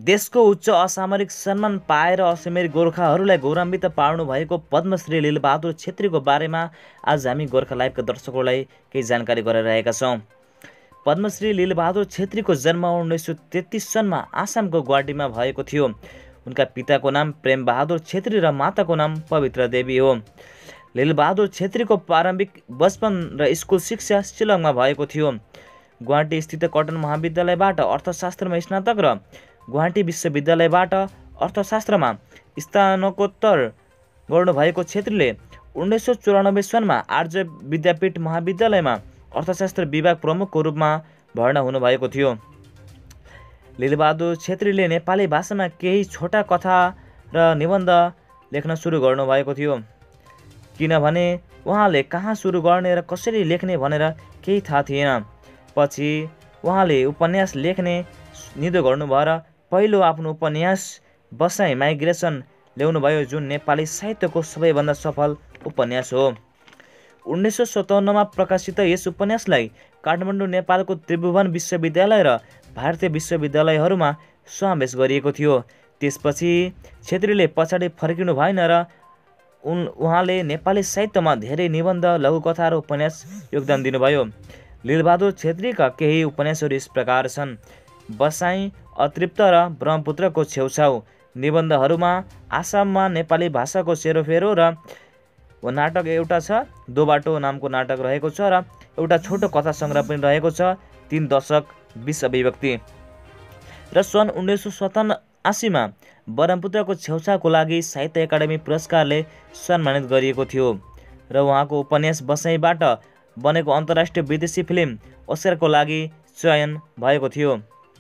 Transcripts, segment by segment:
देशको उच्च असामरिक सम्मान पाएर असामरिक गोर्खाहरूलाई गौरवान्वित पार्नु भएको पद्मश्री लीलबहादुर छेत्रीको बारेमा आज हामी गोर्खा लाइभका दर्शकहरूलाई केही जानकारी गराइरहेका छौँ। पद्मश्री लीलबहादुर छेत्रीको जन्म 1933 सनमा आसामको गुवाहाटीमा भएको थियो। उनका पिताको नाम प्रेमबहादुर छेत्री र माताको नाम पवित्र देवी हो। लीलबहादुर छेत्रीको प्रारम्भिक बचपन र स्कुल शिक्षा शिलङमा भएको थियो। गुवाहाटी स्थित कटन महाविद्यालयबाट अर्थशास्त्रमा स्नातक र गुवाहाटी विश्वविद्यालयबाट अर्थशास्त्रमा स्नातकोत्तर गर्नुभएको छेत्रीले 1994 सनमा आर्य विद्यापीठ महाविद्यालयमा अर्थशास्त्र विभाग प्रमुखको रूपमा भर्ना हुनुभएको थियो। लीलबहादुर छेत्रीले नेपाली भाषामा केही छोटा कथा र निबन्ध लेख्न सुरु गर्नुभएको थियो, किनभने उहाँले कहाँ सुरु गर्ने र कसरी लेख्ने भनेर केही थाहा थिएन। पछि उहाँले उपन्यास लेख्ने निधो गर्नुभयो र पहिलो आफ्नो उपन्यास बसाई माइग्रेसन ल्याउनुभयो, जुन नेपाली साहित्यको सबैभन्दा सफल उपन्यास हो। 1957 मा प्रकाशित यस उपन्यासलाई काठमाडौँ नेपालको त्रिभुवन विश्वविद्यालय र भारतीय विश्वविद्यालयहरूमा समावेश गरिएको थियो। त्यसपछि छेत्रीले पछाडि फर्किनु भएन र उहाँले नेपाली साहित्यमा धेरै निबन्ध, लघुकथा र उपन्यास योगदान दिनुभयो। लीलबहादुर छेत्रीका केही उपन्यासहरू यस प्रकार छन्। बसाई, अतृप्त र ब्रह्मपुत्रको छेउछाउ। निबन्धहरूमा आसाममा नेपाली भाषाको सेरोफेरो र नाटक एउटा छ, दो बाटो नामको नाटक रहेको छ र एउटा छोटो कथा सङ्ग्रह पनि रहेको छ, 3 दशक 20 अभिव्यक्ति। र सन् 1987 मा ब्रह्मपुत्रको छेउछाउको लागि साहित्य एकाडेमी पुरस्कारले सम्मानित गरिएको थियो र उहाँको उपन्यास बसाईबाट बनेको अन्तर्राष्ट्रिय विदेशी फिल्म ओस्कारको लागि चयन भएको थियो।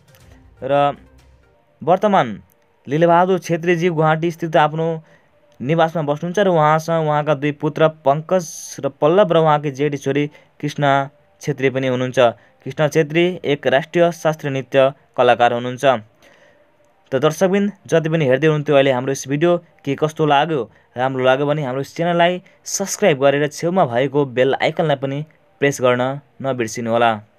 र वर्तमान लीलबहादुर छेत्रीजी गुवाहाटी स्थित आफ्नो निवासमा बस्नुहुन्छ र उहाँसँग उहाँका 2 पुत्र पङ्कज र पल्लव र उहाँकी जेठी छोरी कृष्णा छेत्री पनि हुनुहुन्छ। कृष्णा छेत्री एक राष्ट्रिय शास्त्रीय नृत्य कलाकार हुनुहुन्छ। त दर्शकबिन, जति पनि हेर्दै हुनुहुन्थ्यो अहिले हाम्रो यस भिडियो के कस्तो लाग्यो, राम्रो लाग्यो भने हाम्रो च्यानललाई सब्स्क्राइब गरेर छेउमा भएको बेल आइकनलाई पनि प्रेस गर्न नबिर्सिनुहोला।